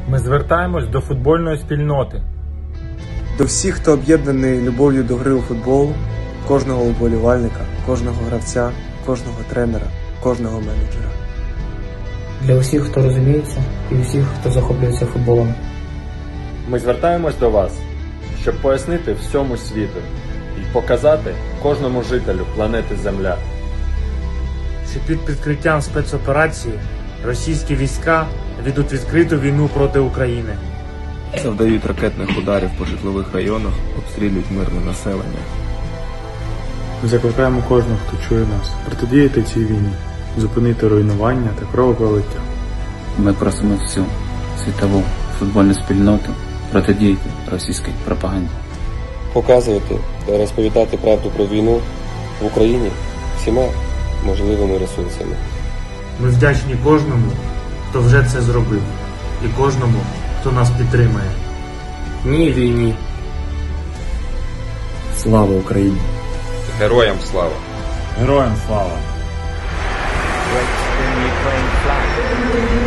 Ми звертаємось до футбольної спільноти. До всіх, хто об'єднаний любов'ю до гри у футбол, кожного вболівальника, кожного гравця, кожного тренера, кожного менеджера. Для усіх, хто розуміється, і усіх, хто захоплюється футболом. Ми звертаємось до вас, щоб пояснити всьому світу і показати кожному жителю планети Земля, що під прикриттям спецоперації російські війська ведуть відкриту війну проти України. Завдають ракетних ударів по житлових районах, обстрілюють мирне населення. Ми закликаємо кожного, хто чує нас, протидіяти цій війні, зупинити руйнування та кровопролиття. Ми просимо всю світову футбольну спільноту протидіяти російській пропаганді. Показувати та розповідати правду про війну в Україні всіма можливими ресурсами. Ми вдячні кожному, хто вже це зробив, і кожному, хто нас підтримає. Ні війні. Слава Україні! Героям слава! Героям слава! Great Ukraine flag.